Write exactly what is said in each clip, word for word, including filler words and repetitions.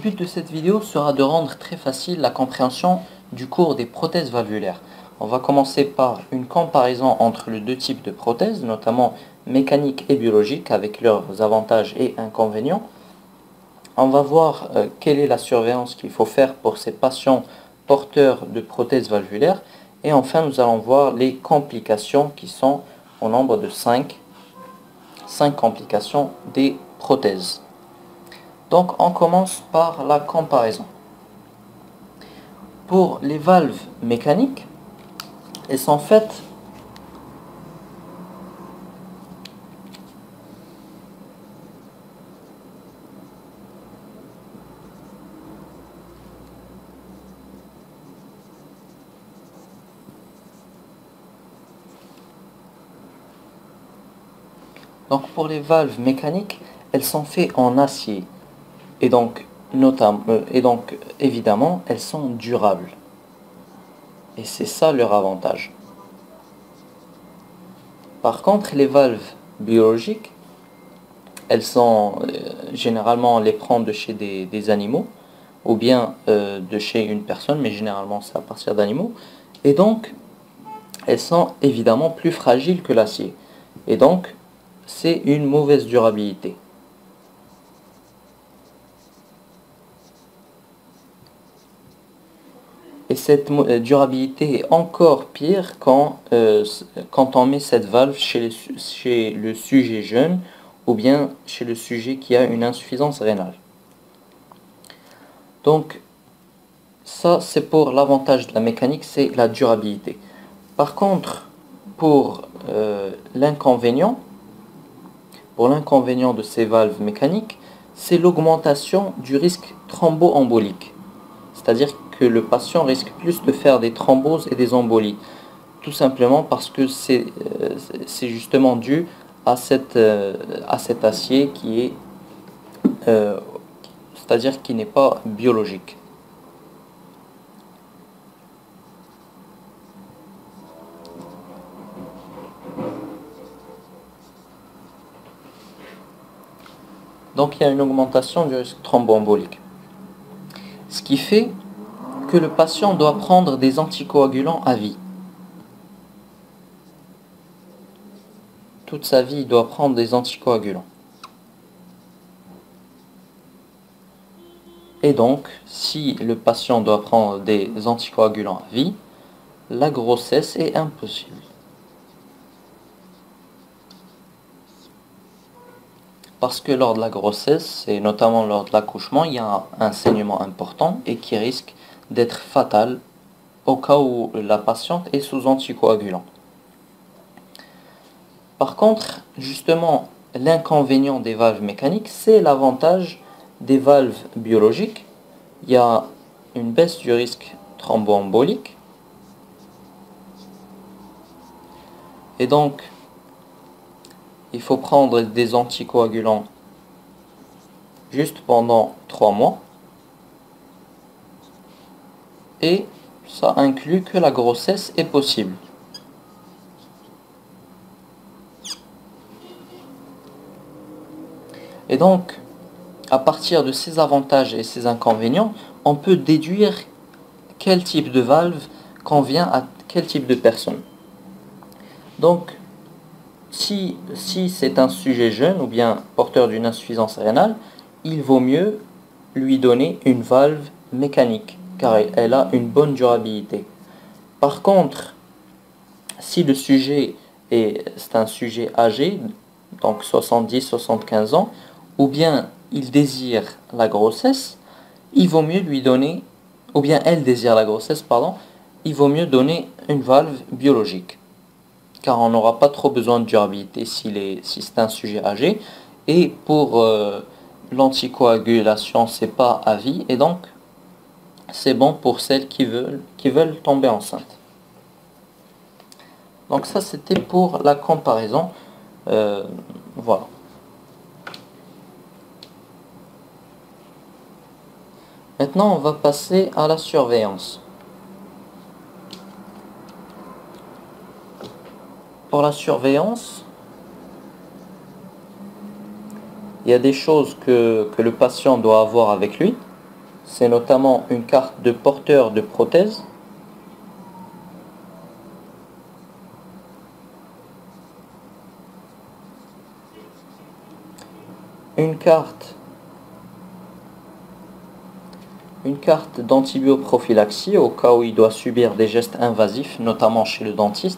but de cette vidéo sera de rendre très facile la compréhension du cours des prothèses valvulaires. On va commencer par une comparaison entre les deux types de prothèses, notamment mécaniques et biologiques, avec leurs avantages et inconvénients. On va voir euh, quelle est la surveillance qu'il faut faire pour ces patients porteurs de prothèses valvulaires. Et enfin, nous allons voir les complications qui sont au nombre de cinq, cinq complications des prothèses. Donc on commence par la comparaison. Pour les valves mécaniques, elles sont faites Donc pour les valves mécaniques, elles sont faites en acier. Et donc, notamment, euh, et donc évidemment, elles sont durables. Et c'est ça leur avantage. Par contre, les valves biologiques, elles sont euh, généralement on les prend de chez des, des animaux, ou bien euh, de chez une personne, mais généralement c'est à partir d'animaux. Et donc, elles sont évidemment plus fragiles que l'acier. Et donc, c'est une mauvaise durabilité. Et cette durabilité est encore pire quand, euh, quand on met cette valve chez, les, chez le sujet jeune ou bien chez le sujet qui a une insuffisance rénale. Donc, ça c'est pour l'avantage de la mécanique, c'est la durabilité. Par contre, pour euh, l'inconvénient, pour l'inconvénient de ces valves mécaniques, c'est l'augmentation du risque thromboembolique. C'est-à-dire que le patient risque plus de faire des thromboses et des embolies. Tout simplement parce que c'est euh, c'est justement dû à, cette, euh, à cet acier qui est, euh, c'est-à-dire qui n'est pas biologique. Donc il y a une augmentation du risque thromboembolique. Ce qui fait que le patient doit prendre des anticoagulants à vie. Toute sa vie, il doit prendre des anticoagulants. Et donc, si le patient doit prendre des anticoagulants à vie, la grossesse est impossible. Parce que lors de la grossesse, et notamment lors de l'accouchement, il y a un saignement important et qui risque d'être fatal au cas où la patiente est sous anticoagulant. Par contre, justement, l'inconvénient des valves mécaniques, c'est l'avantage des valves biologiques. Il y a une baisse du risque thromboembolique. Et donc, il faut prendre des anticoagulants juste pendant trois mois. Et ça inclut que la grossesse est possible. Et donc, à partir de ces avantages et ces inconvénients, on peut déduire quel type de valve convient à quel type de personne. Donc, si, si c'est un sujet jeune ou bien porteur d'une insuffisance rénale, il vaut mieux lui donner une valve mécanique, car elle a une bonne durabilité. Par contre, si le sujet est, c'est un sujet âgé, donc soixante-dix à soixante-quinze ans, ou bien il désire la grossesse, il vaut mieux lui donner, ou bien elle désire la grossesse, pardon, il vaut mieux donner une valve biologique. Car on n'aura pas trop besoin de durabilité s'il est, si c'est un sujet âgé. Et pour euh, l'anticoagulation, c'est pas à vie, et donc c'est bon pour celles qui veulent, qui veulent tomber enceinte. Donc ça, c'était pour la comparaison. Euh, voilà. Maintenant, on va passer à la surveillance. Pour la surveillance, il y a des choses que, que le patient doit avoir avec lui. c'est notamment une carte de porteur de prothèse, une carte une carte d'antibioprophylaxie au cas où il doit subir des gestes invasifs, notamment chez le dentiste.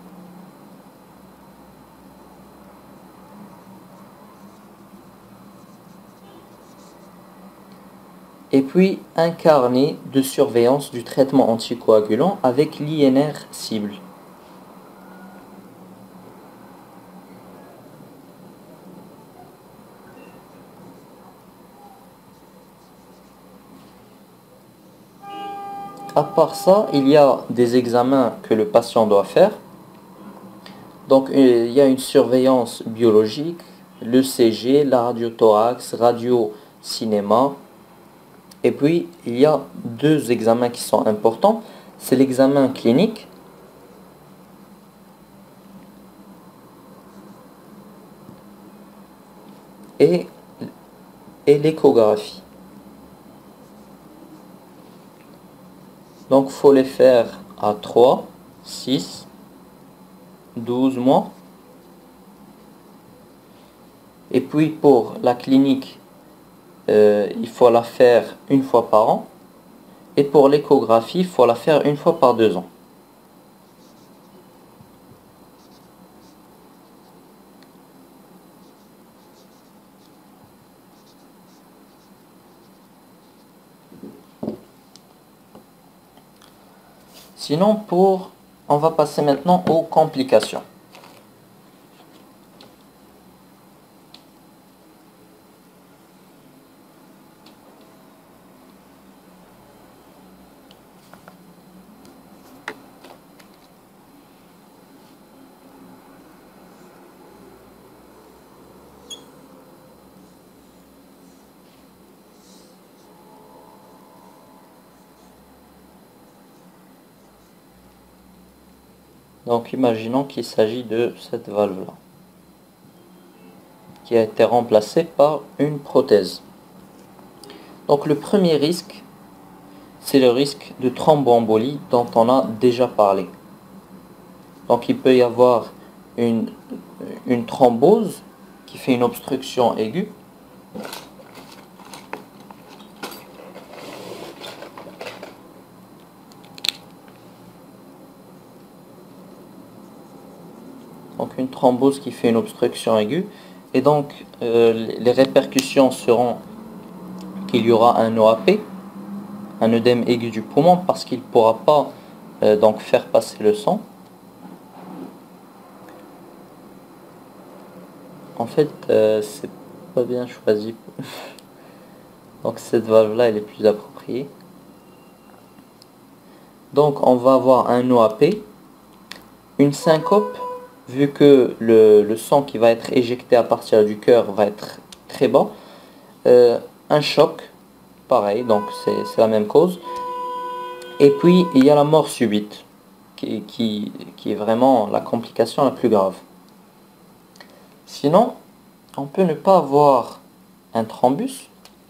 Et puis un carnet de surveillance du traitement anticoagulant avec l'I N R cible. À part ça, il y a des examens que le patient doit faire. Donc il y a une surveillance biologique, le C G, la radiothorax, radio-cinéma. Et puis il y a deux examens qui sont importants. C'est l'examen clinique et, et l'échographie. Donc il faut les faire à trois, six, douze mois. Et puis pour la clinique, euh, il faut la faire une fois par an. Et pour l'échographie, il faut la faire une fois par deux ans. Sinon, pour, on va passer maintenant aux complications. Donc imaginons qu'il s'agit de cette valve-là, qui a été remplacée par une prothèse. Donc le premier risque, c'est le risque de thromboembolie dont on a déjà parlé. Donc il peut y avoir une, une thrombose qui fait une obstruction aiguë. Donc une thrombose qui fait une obstruction aiguë. Et donc euh, les répercussions seront qu'il y aura un O A P, un œdème aigu du poumon, parce qu'il ne pourra pas euh, donc faire passer le sang. En fait, euh, c'est pas bien choisi. Donc cette valve-là, elle est plus appropriée. Donc on va avoir un O A P, une syncope, vu que le, le sang qui va être éjecté à partir du cœur va être très bas. Euh, un choc, pareil, donc c'est la même cause. Et puis il y a la mort subite, qui, qui, qui est vraiment la complication la plus grave. Sinon, on peut ne pas avoir un thrombus,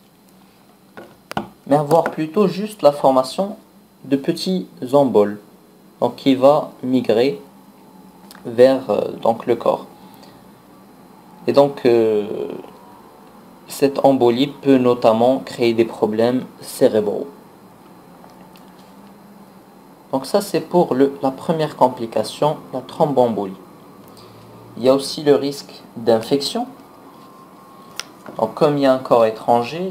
mais avoir plutôt juste la formation de petits emboles, donc qui va migrer vers euh, donc le corps. Et donc euh, cette embolie peut notamment créer des problèmes cérébraux. Donc ça c'est pour le, la première complication, la thromboembolie. Il y a aussi le risque d'infection. Donc comme il y a un corps étranger,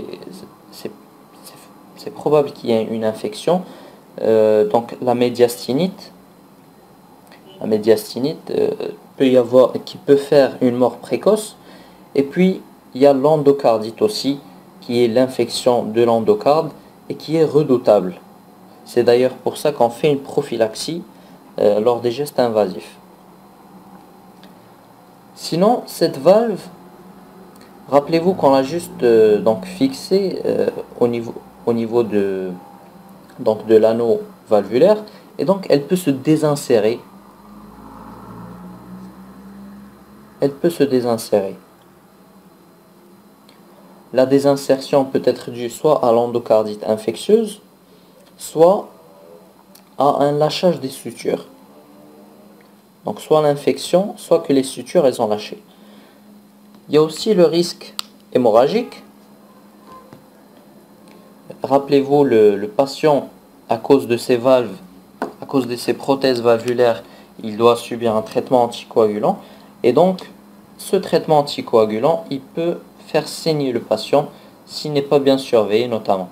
c'est probable qu'il y ait une infection. Euh, donc la médiastinite, la médiastinite euh, peut y avoir, qui peut faire une mort précoce. Et puis il y a l'endocardite aussi, qui est l'infection de l'endocarde et qui est redoutable. C'est d'ailleurs pour ça qu'on fait une prophylaxie euh, lors des gestes invasifs. Sinon, cette valve, rappelez-vous qu'on l'a juste euh, donc fixée euh, au niveau, au niveau de, donc de l'anneau valvulaire, et donc elle peut se désinsérer. Elle peut se désinsérer. la désinsertion peut être due soit à l'endocardite infectieuse, soit à un lâchage des sutures. Donc soit l'infection, soit que les sutures elles ont lâché. Il y a aussi le risque hémorragique. Rappelez-vous, le, le patient, à cause de ses valves, à cause de ses prothèses valvulaires, il doit subir un traitement anticoagulant. Et donc, ce traitement anticoagulant, il peut faire saigner le patient s'il n'est pas bien surveillé notamment.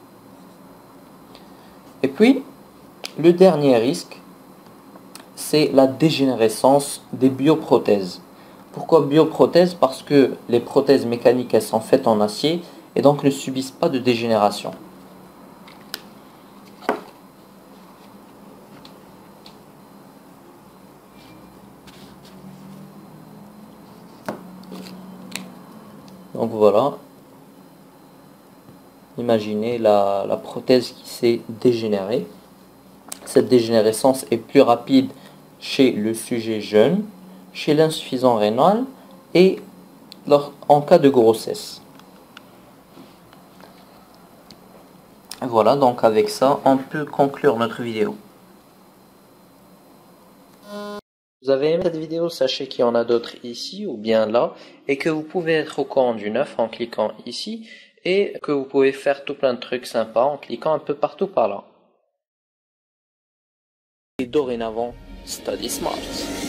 Et puis, le dernier risque, c'est la dégénérescence des bioprothèses. Pourquoi bioprothèses? Parce que les prothèses mécaniques, elles sont faites en acier et donc ne subissent pas de dégénération. Donc voilà, imaginez la, la prothèse qui s'est dégénérée. Cette dégénérescence est plus rapide chez le sujet jeune, chez l'insuffisant rénal et en cas de grossesse. Voilà, donc avec ça, on peut conclure notre vidéo. Vous avez aimé cette vidéo, sachez qu'il y en a d'autres ici ou bien là, et que vous pouvez être au courant du neuf en cliquant ici, et que vous pouvez faire tout plein de trucs sympas en cliquant un peu partout par là. Et dorénavant, study smart.